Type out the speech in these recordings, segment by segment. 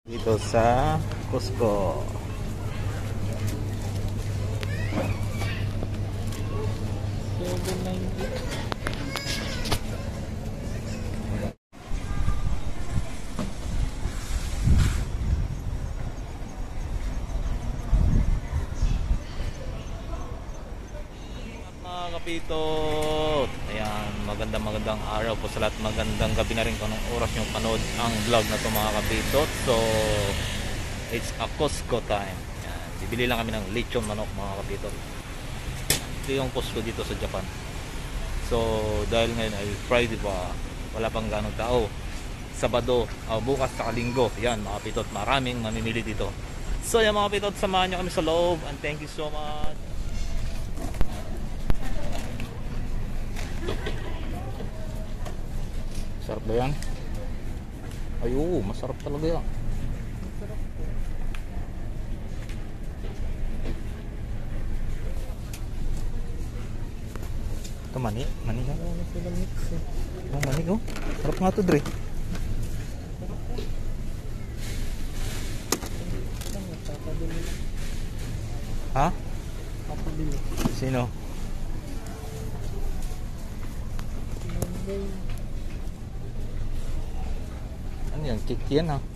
Dito sa Costco. Mga kapitot, ayan, magandang araw po sa lahat, magandang gabi na rin kung anong oras yung panood ang vlog na to mga kapitot. So it's a Costco time. Ayan, bibili lang kami ng lechon manok mga kapitot. Ito yung Costco dito sa Japan. So dahil ngayon ay Friday pa, wala pang ganong tao. Sabado, bukas sa Linggo, yan mga kapitot, maraming mamimili dito. So yan mga kapitot, samahan nyo kami sa loob and thank you so much. Sarap ba yan? Ay oo, masarap talaga yan. Ito mani ka? Ang mani oh, sarap nga ito Dre. Ha? Sino? Ano yan? Cake yan ha?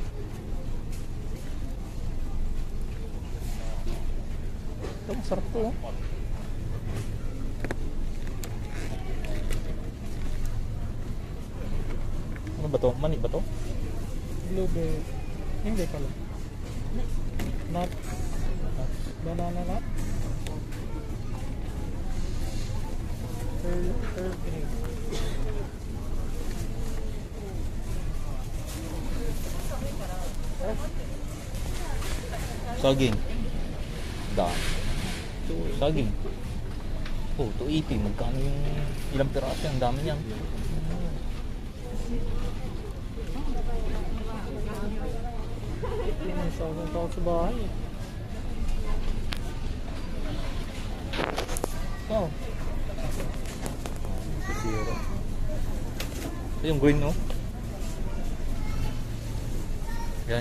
Ito masarap to oh. Ano ba to? Mani ba to? Blueberry. Hindi pala. Nut. Banana nut. Earl Grey. Saging. Saging. Oh, 280. Magkano yung ilang piraso? Ang dami yan. May saging tao sa bahay. Oh. Zero. Ito yung green no? Yan.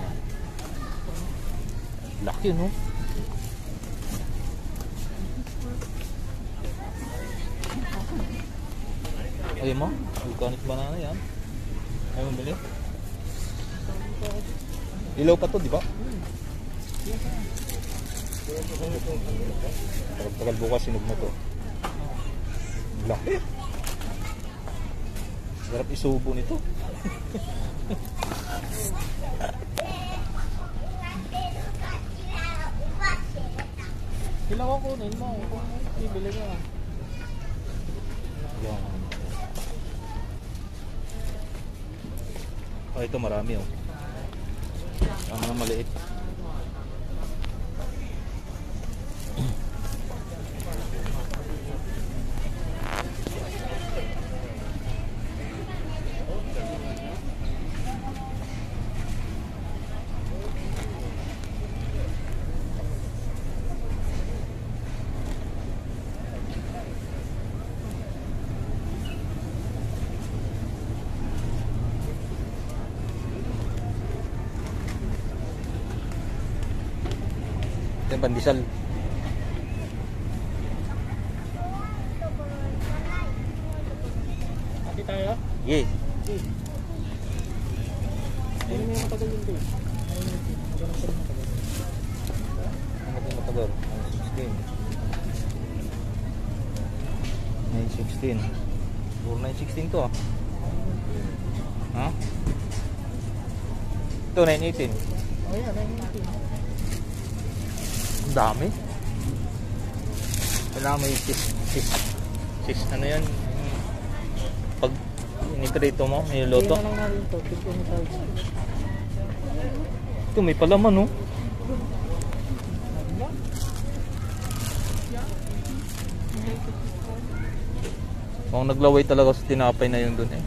Laki no? Ayun mo? Organic banana yan. Ayaw mo bili? Ilaw pa to, di ba? Tagal bukas sinog mo to. Laki. Sarap isubo nito. Kailangan ko kunin mo kung bibili ka. Yan. Oh, ito marami oh. Ang mga maliit. Ito yung pandesal. Hati tayo? Yeah. Ayun yung matagal yun doon. Ano ito yung matagal? 916. 916 to ah. Ha? Ito 918. Oh yan, ayun yung Ang dami. Kailangan may sis ano yan? Pag initrito mo, may luto. Tingnan lang natin ito. Tingnan mo tayo. Ito may palaman no? Mukhang naglaway talaga sa tinapay na yun dun eh.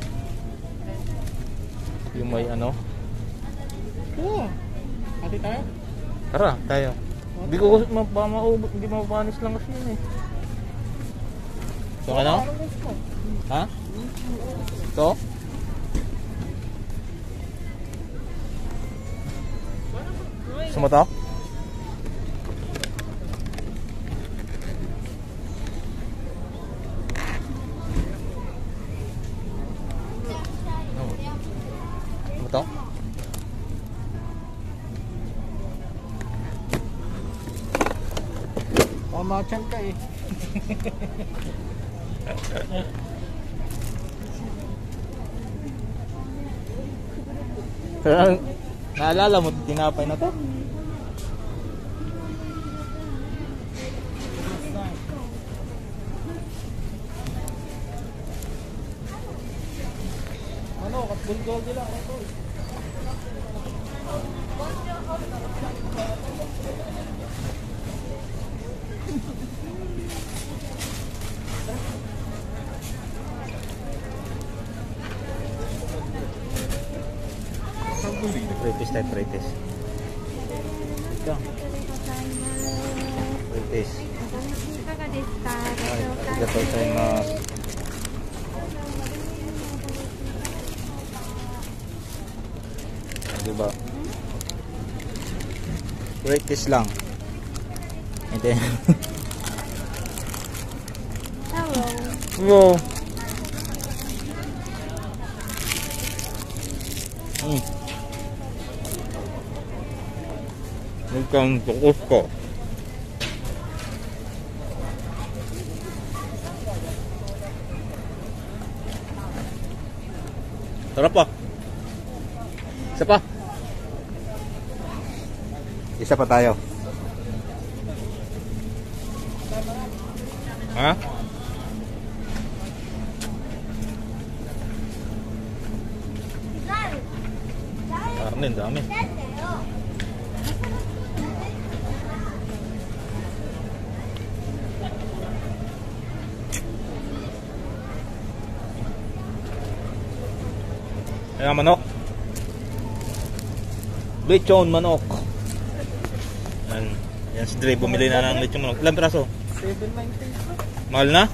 Yung may ano. Oo. Hati tayo? Tara, tayo. Hindi ko mapaubot, hindi mapapanis lang kasi yun eh. So ano? Ha? Ito? Gusto mo to? Gusto mo to? Pamachan ka eh. Pero, naalala mo, tinapay na to? Ano, bulgogi lang ito. Pretis tayo, pretis. Ito. Pretis. いかがですか？ Ay, arigatou gozaimasu. Diba? Pretis lang. Ito. Hello. Wow. Mukhang tukos ko. Sarap pa. Isa pa. Isa pa tayo. Ha? Karne, dami. Ayan, manok. Lechon manok. Yan si Dre, bumili na ng lechon manok. Ilang piraso? 790. Mahal na?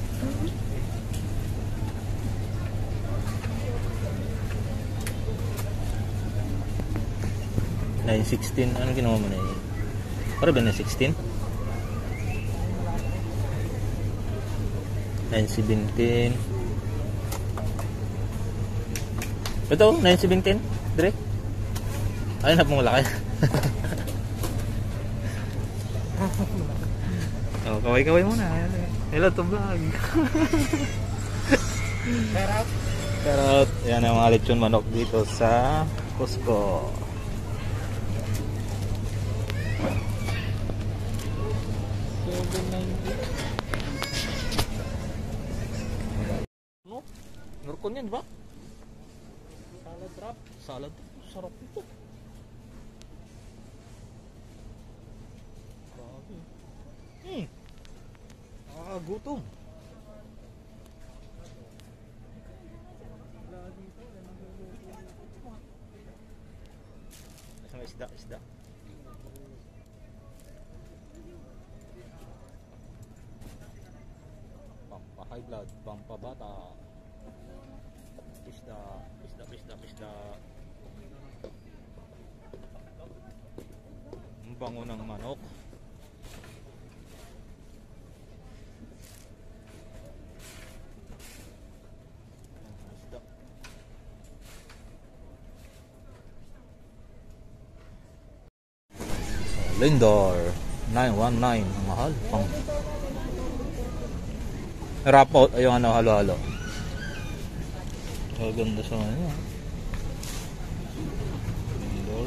$9.16. Anong ginawa mo na yun? Para ba na 16? $9.17. Ito, $9.17. Dre? Ayun na pong malaki. Oh, kaway-kaway muna. Hello to vlog. Carrot. Yan ang mga lechon manok dito sa Costco. No? Nurkon yan, ba? Salad wrap. Salad. Sarap ito. Grabe. Nakakagutom. Isda, isda. Pampa-high blood, pampabata. Isda, isda, isda, isda. Ang bango ng manok. Isda. Lindor 919, ang mahal. Pang wrap out ay yung ano, halo-halo. Ganda sa ano. Lindor.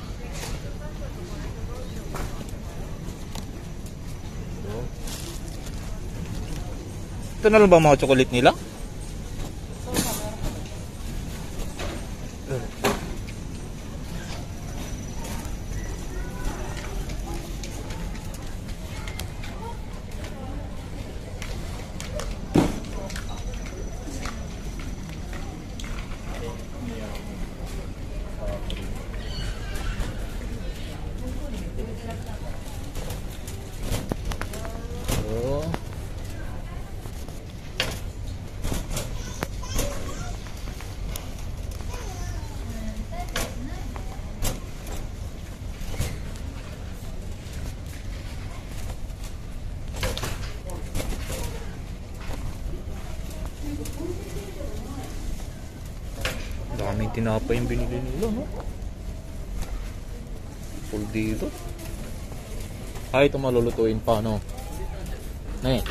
Ito na lang ba mga chocolate nila? Daming tinapay yung binili nila, no? Full dito. Ay, ito malulutuin pa, no? Ne.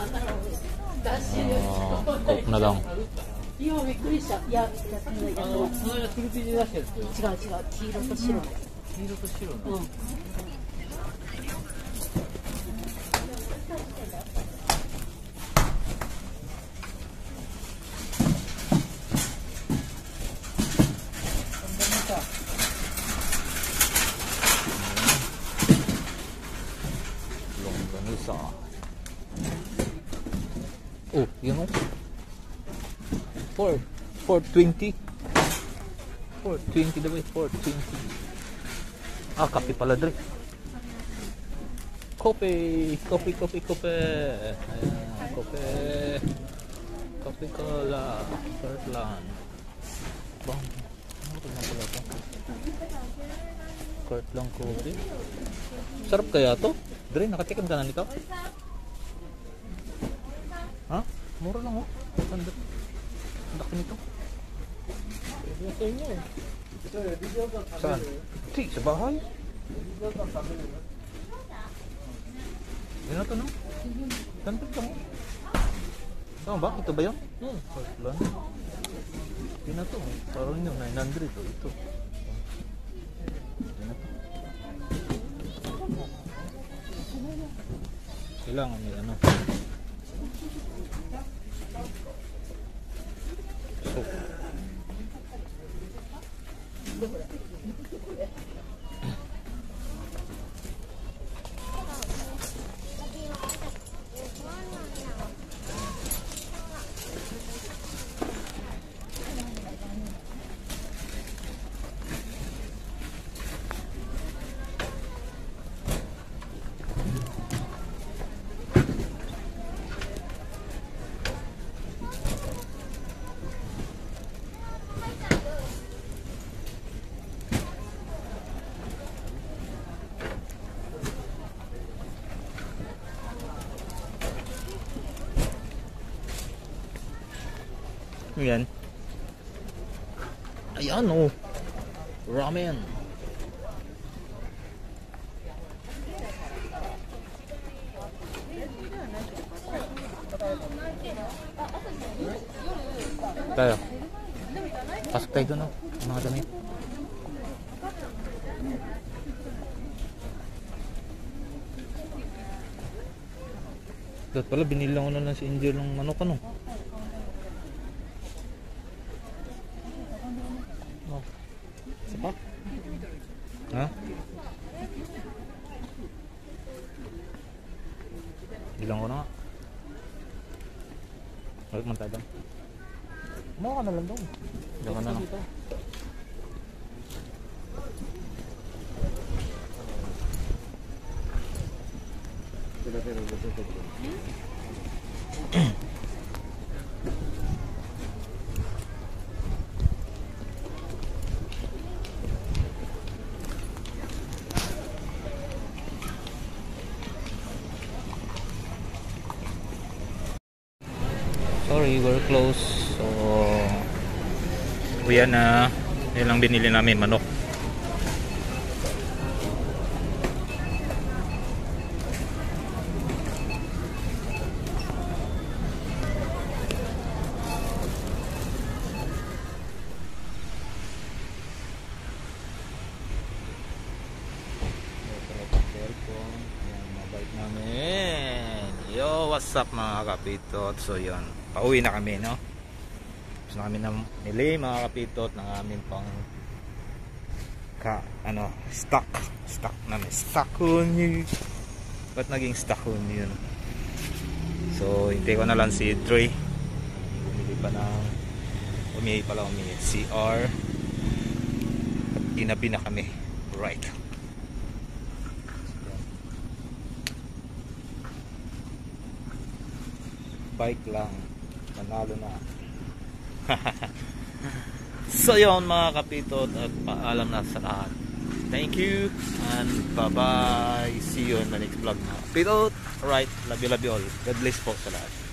Coke na lang. 今びっくりした。いや、この間のフルピーで出したやつ。 違う違う、黄色と白の。 黄色と白の。 うん。 Longganisa. Oh, yun o. 420. 420 daw eh. 420. Ah, kape pala dre. Kope. Kope. Ayan, kope. Kope cola. Kirtland. Bang. Ano ito na pala ito? Kirtland kope. Sarap kaya to? Dre, nakatikim ka na nito? Ha? Mura lang oh. Ang laki nito. Pwede sa inyo eh. Saan? Di, sa bahay. Yan na to no? Ganda lang oh. Saan ba? Ito ba yun? Kirtland. Yan na to. Parang yun, 900 to. Ito. Yan na to. Kailangan may ano. So, yan. Ayan oh. Ramen. Tayo. Pasok tayo doon oh. Mga damit. Dapat pala binili ko na lang si Angel ng manok ano. Isa pa? Ha? Bilang ko na nga. Balik man tayo doon. Kumawa ka na lang daw. Bilang ka na lang. Dito. Sorry, we're close. So, yan na. Yan lang binili namin, manok. Yo, what's up mga kapitot? So yun, pauwi na kami no. Gusto namin na nili mga kapitot ng amin pang stock namin. Stockon. Ba't naging stockon yun? So hintay ko na lang si Dre. Umihi CR. At ginabi na kami. Right. Bike lang, manalo na. So yun mga kapitot, at paalam na sa lahat. Thank you and bye bye. See you in the next vlog mga kapitot. Alright, love you all. God bless po sa lahat.